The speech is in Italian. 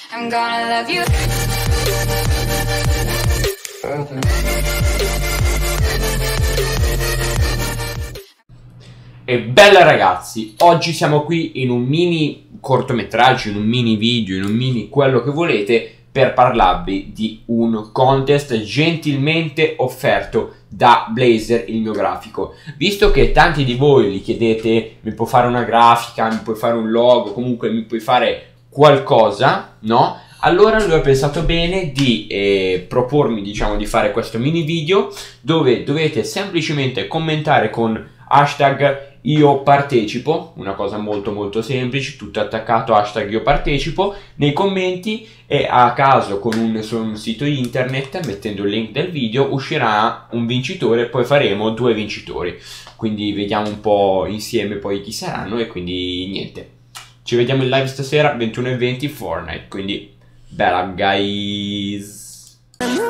I'm gonna love you. E bella ragazzi, oggi siamo qui in un mini cortometraggio, in un mini video, in un mini quello che volete, per parlarvi di un contest gentilmente offerto da Blazr, il mio grafico. Visto che tanti di voi gli chiedete, mi puoi fare una grafica, mi puoi fare un logo, comunque mi puoi fare qualcosa, no? Allora lui ha pensato bene di propormi, diciamo, di fare questo mini video dove dovete semplicemente commentare con hashtag io partecipo, una cosa molto semplice, tutto attaccato, hashtag io partecipo nei commenti, e a caso con un sito internet, mettendo il link del video, uscirà un vincitore, poi faremo 2 vincitori, quindi vediamo un po' insieme poi chi saranno. E quindi niente, ci vediamo in live stasera 21:20 Fortnite, quindi bella guys.